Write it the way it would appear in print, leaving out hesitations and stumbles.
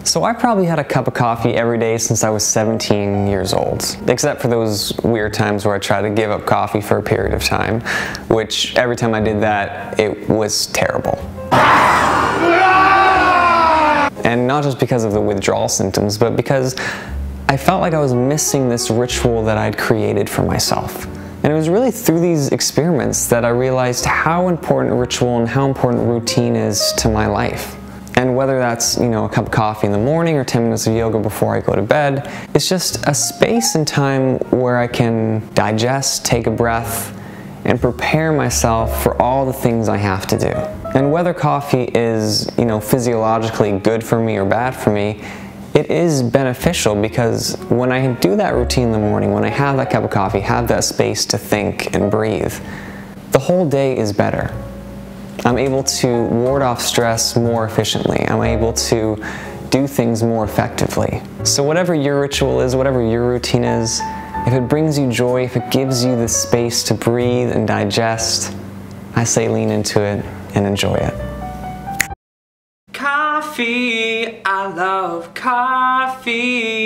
So I probably had a cup of coffee every day since I was 17 years old, except for those weird times where I tried to give up coffee for a period of time, which every time I did that, it was terrible. And not just because of the withdrawal symptoms, but because I felt like I was missing this ritual that I'd created for myself. And it was really through these experiments that I realized how important ritual and how important routine is to my life. And whether that's, a cup of coffee in the morning or 10 minutes of yoga before I go to bed, it's just a space and time where I can digest, take a breath, and prepare myself for all the things I have to do. And whether coffee is, physiologically good for me or bad for me, it is beneficial because when I do that routine in the morning, when I have that cup of coffee, have that space to think and breathe, the whole day is better. I'm able to ward off stress more efficiently. I'm able to do things more effectively. So whatever your ritual is, whatever your routine is, if it brings you joy, if it gives you the space to breathe and digest, I say lean into it and enjoy it. Coffee, I love coffee.